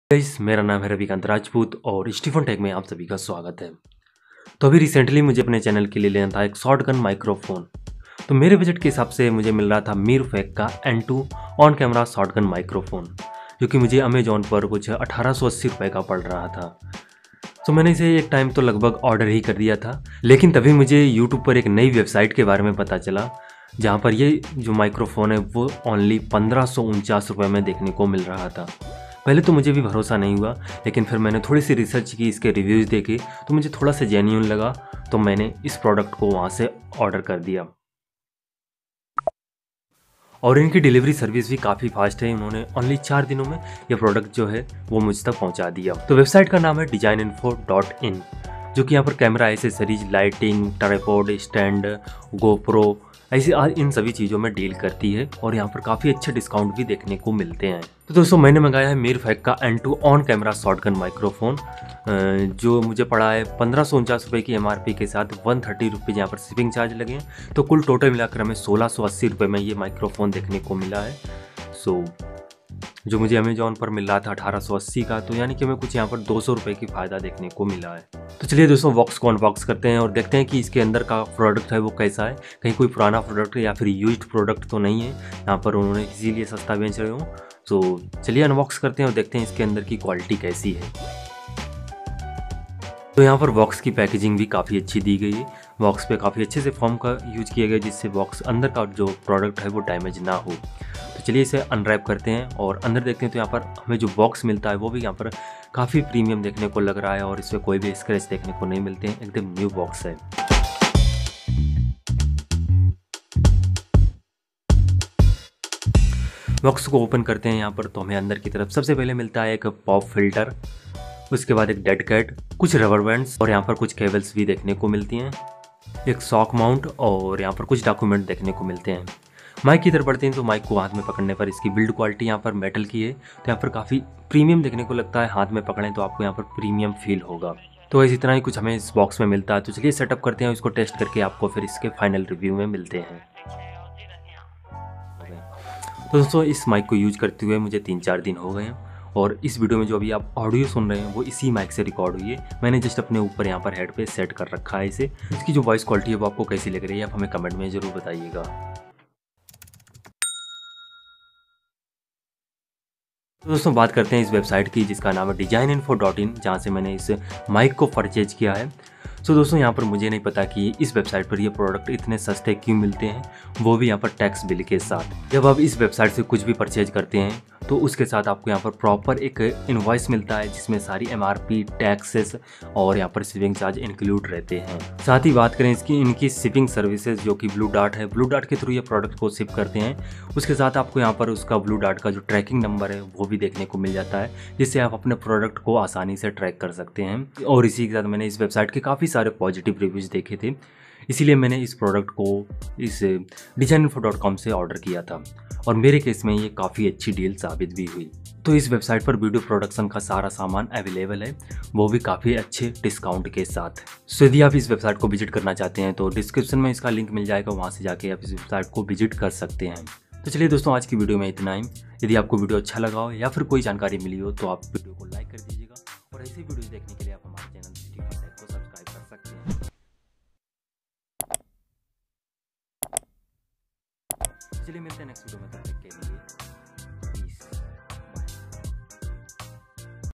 Guys, मेरा नाम है रविकांत राजपूत और स्टीफन टेक में आप सभी का स्वागत है। तो अभी रिसेंटली मुझे अपने चैनल के लिए लेना था एक शॉटगन माइक्रोफोन। तो मेरे बजट के हिसाब से मुझे मिल रहा था मीरफेक का N2 on camera shotgun microphone, जो कि मुझे अमेजोन पर कुछ 1880 रुपये का पड़ रहा था। तो मैंने इसे एक टाइम तो लगभग ऑर्डर ही कर दिया था, लेकिन तभी मुझे यूट्यूब पर एक नई वेबसाइट के बारे में पता चला, जहाँ पर ये जो माइक्रोफोन है वो ओनली 1549 रुपये में देखने को मिल रहा था। पहले तो मुझे भी भरोसा नहीं हुआ, लेकिन फिर मैंने थोड़ी सी रिसर्च की, इसके रिव्यूज़ देखे तो मुझे थोड़ा सा जेन्युइन लगा, तो मैंने इस प्रोडक्ट को वहाँ से ऑर्डर कर दिया। और इनकी डिलीवरी सर्विस भी काफ़ी फास्ट है। उन्होंने ओनली 4 दिनों में ये प्रोडक्ट जो है वो मुझ तक पहुँचा दिया। तो वेबसाइट का नाम है designinfo.in, जो कि यहाँ पर camera accessories, lighting, tripod, stand, GoPro ऐसी इन सभी चीज़ों में डील करती है और यहाँ पर काफ़ी अच्छे डिस्काउंट भी देखने को मिलते हैं। तो दोस्तों, मैंने मंगाया है मीरफेक का N2 on camera shotgun microphone, जो मुझे पड़ा है 1549 रुपये की MRP के साथ 130 रुपीज़ यहाँ पर शिपिंग चार्ज लगे हैं। तो कुल टोटल मिलाकर हमें 1680 रुपये में ये माइक्रोफोन देखने को मिला है। सो जो मुझे अमेजोन पर मिल रहा था 1880 का, तो यानी कि हमें कुछ यहाँ पर 200 रुपये की फ़ायदा देखने को मिला है। तो चलिए दोस्तों, बॉक्स को अनबॉक्स करते हैं और देखते हैं कि इसके अंदर का प्रोडक्ट है वो कैसा है। कहीं कोई पुराना प्रोडक्ट या फिर यूज्ड प्रोडक्ट तो नहीं है यहाँ पर, उन्होंने इसीलिए सस्ता बेच रहे हो। तो चलिए अनबॉक्स करते हैं और देखते हैं इसके अंदर की क्वालिटी कैसी है। तो यहाँ पर बॉक्स की पैकेजिंग भी काफ़ी अच्छी दी गई है। बॉक्स पे काफ़ी अच्छे से फॉर्म का यूज किया गया, जिससे बॉक्स अंदर का जो प्रोडक्ट है वो डैमेज ना हो। तो चलिए इसे अनरैप करते हैं और अंदर देखते हैं। तो यहाँ पर हमें जो बॉक्स मिलता है वो भी यहाँ पर काफ़ी प्रीमियम देखने को लग रहा है और इसमें कोई भी स्क्रैच देखने को नहीं मिलते हैं, एकदम न्यू बॉक्स है। बॉक्स को ओपन करते हैं यहाँ पर, तो हमें अंदर की तरफ सबसे पहले मिलता है एक पॉप फिल्टर, उसके बाद एक डेड कैट, कुछ रबर बैंड्स और यहाँ पर कुछ केबल्स भी देखने को मिलती हैं, एक सॉक माउंट और यहाँ पर कुछ डॉक्यूमेंट देखने को मिलते हैं। माइक की तरफ बढ़ते हैं तो माइक को हाथ में पकड़ने पर इसकी बिल्ड क्वालिटी यहाँ पर मेटल की है, तो यहाँ पर काफ़ी प्रीमियम देखने को लगता है। हाथ में पकड़ें तो आपको यहाँ पर प्रीमियम फील होगा। तो इसी तरह ही कुछ हमें इस बॉक्स में मिलता है। तो चलिए सेटअप करते हैं, इसको टेस्ट करके आपको फिर इसके फाइनल रिव्यू में मिलते हैं। तो दोस्तों, इस माइक को यूज करते हुए मुझे 3-4 दिन हो गए हैं और इस वीडियो में जो अभी आप ऑडियो सुन रहे हैं वो इसी माइक से रिकॉर्ड हुई है। मैंने जस्ट अपने ऊपर यहाँ पर हेड पे सेट कर रखा है इसे। इसकी जो वॉइस क्वालिटी है वो आपको कैसी लग रही है आप हमें कमेंट में ज़रूर बताइएगा। तो दोस्तों, बात करते हैं इस वेबसाइट की जिसका नाम है designinfo.in, जहाँ से मैंने इस माइक को परचेज किया है। तो दोस्तों, यहाँ पर मुझे नहीं पता कि इस वेबसाइट पर ये प्रोडक्ट इतने सस्ते क्यों मिलते हैं, वो भी यहाँ पर टैक्स बिल के साथ। जब आप इस वेबसाइट से कुछ भी परचेज करते हैं तो उसके साथ आपको यहाँ पर प्रॉपर एक इनवॉइस मिलता है, जिसमें सारी MRP, टैक्सेस और यहाँ पर शिपिंग चार्ज इंक्लूड रहते हैं। साथ ही बात करें इनकी शिपिंग सर्विसेज, जो कि ब्लू डार्ट है, ब्लू डार्ट के थ्रू ये प्रोडक्ट को शिप करते हैं। उसके साथ आपको यहाँ पर उसका ब्लू डार्ट का जो ट्रैकिंग नंबर है वो भी देखने को मिल जाता है, जिससे आप अपने प्रोडक्ट को आसानी से ट्रैक कर सकते हैं। और इसी के साथ मैंने इस वेबसाइट के काफ़ी सारे पॉजिटिव रिव्यूज़ देखे थे, इसीलिए मैंने इस प्रोडक्ट को इस designinfo.com से ऑर्डर किया था और मेरे केस में ये काफ़ी अच्छी डील साबित भी हुई। तो इस वेबसाइट पर वीडियो प्रोडक्शन का सारा सामान अवेलेबल है, वो भी काफ़ी अच्छे डिस्काउंट के साथ। सो यदि आप इस वेबसाइट को विजिट करना चाहते हैं तो डिस्क्रिप्शन में इसका लिंक मिल जाएगा, वहाँ से जाके आप इस वेबसाइट को विजिट कर सकते हैं। तो चलिए दोस्तों, आज की वीडियो में इतना ही। यदि आपको वीडियो अच्छा लगा हो या फिर कोई जानकारी मिली हो तो आप वीडियो को लाइक कर दीजिएगा और ऐसी वीडियोस देखने के लिए आप हमारे चैनल स्टीफन टेक को सब्सक्राइब कर सकते हैं। चलिए मिलते हैं नेक्स्ट वीडियो में।